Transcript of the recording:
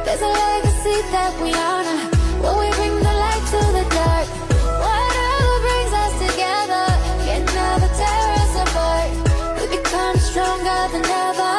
There's a legacy that we honor when we bring the light to the dark. Whatever brings us together can never tear us apart. We become stronger than ever.